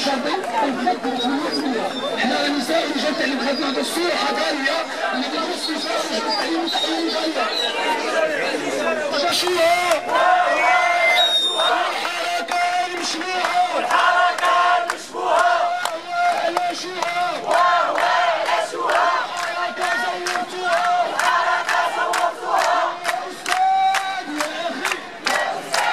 الشرطي ونفكروا في المسؤوليه. احنا النساء ورجال التعليم بغيت نعطوا الصوره حضاريه اللي كتخص نساء ورجال التعليم وتحويل الغايه. شاشوها والحركه المشبوهه والحركه المشبوهه وعلاشوها وعلاشوها الحركه زورتوها الحركه زورتوها يا استاذ يا اخي يا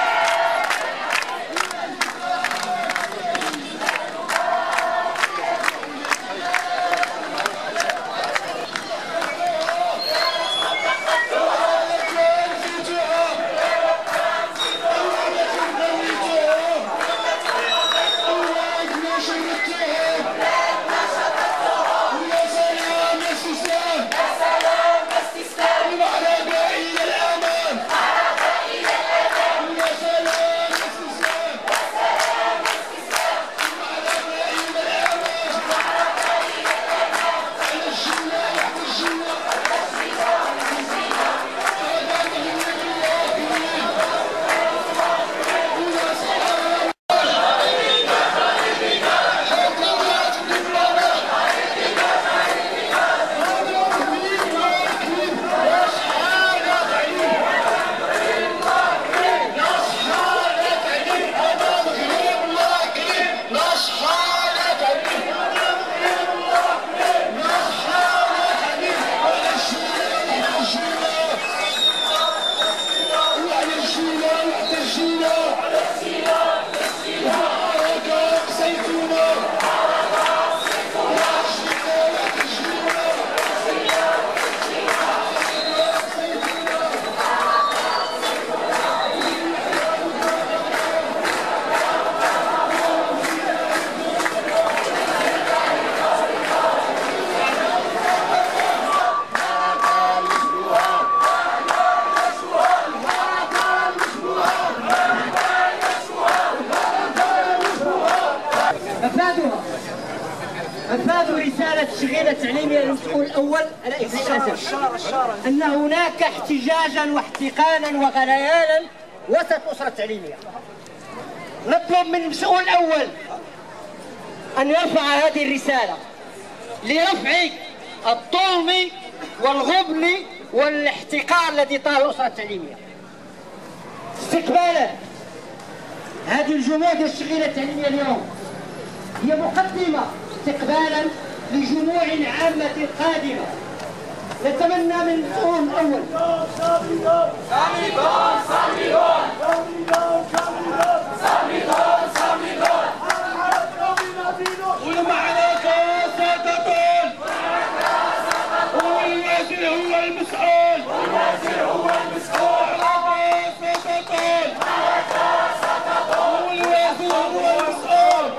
أفادوا رسالة الشغيلة التعليمية للمسؤول الأول على الأسف أن هناك احتجاجا واحتقانا وغليانا وسط الأسرة التعليمية. نطلب من المسؤول الأول أن يرفع هذه الرسالة لرفع الظلم والغبن والاحتقار الذي طال الأسرة التعليمية. استقبالا هذه الجموع ديال الشغيلة التعليمية اليوم هي مقدمة استقبالا لجموع عامة قادمة. نتمنى من المسؤول الأول ومعنا كاسة والوزير هو المسؤول والوزير هو المسؤول والوزير هو المسؤول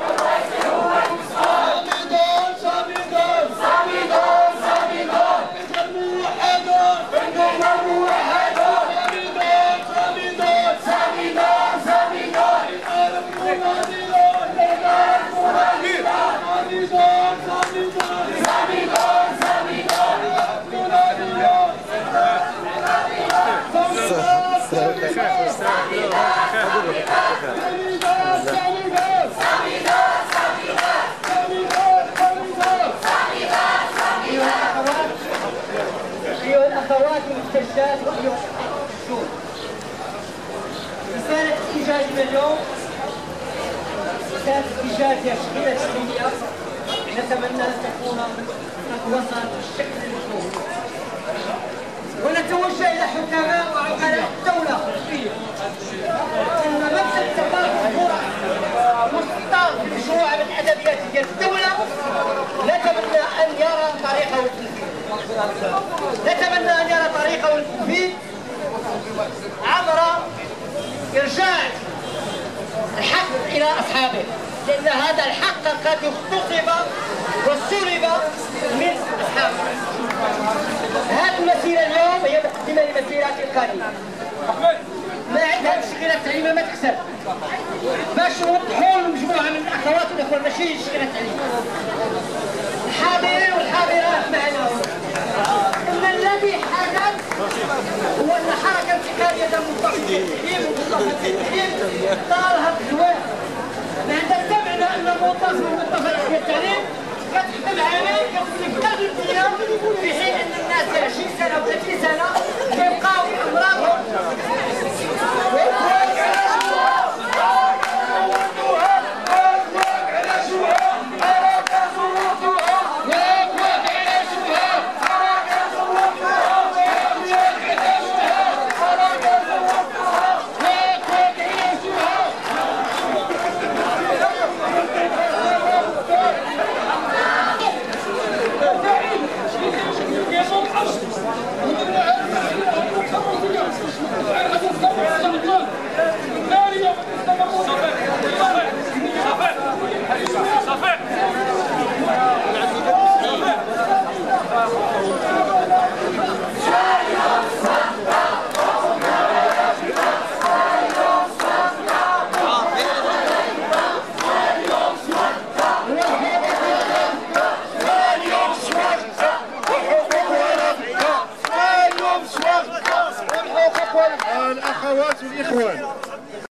أيها الأخوات المحتجات وأيها المحتجون، رسالة احتجاجنا اليوم رسالة احتجاج يا شغيلة التعليمية. نتمنى أن تكون قد وصلت بالشكل المطلوب، ونتوجه إلى حكماء وعقلاء الدولة أن مبدأ التفاهم مستطار في مجموعة من الأدبيات ديال الدولة. نتمنى أن يرى طريقه التنفيذ، نتمنى أن يرى طريقه التنفيذ عبر إرجاع الحق إلى أصحابه، لأن هذا الحق قد اغتصب وسلب من أصحابه. هذه المسيرة اليوم هي مقدمة لمسيرات القادمة. ما عندها الشغيلة التعليمية ما تكسب، باش نوضحوا لمجموعة من الأخوات والأخوة ماشي الشغيلة التعليمية. الحاضرين والحاضرات معنا أن الذي حدث هو أن حركة انتقالية المنتخب التعليم والمنتخب التعليم طالها الزواج. ما عندها تمعنا ان المنتظم المتفق ديال التعليم كتخدم عليه كتخليك كاع الدنيا، في حين ان الناس 20 سنه و 30 سنه كيبقاو امراضهم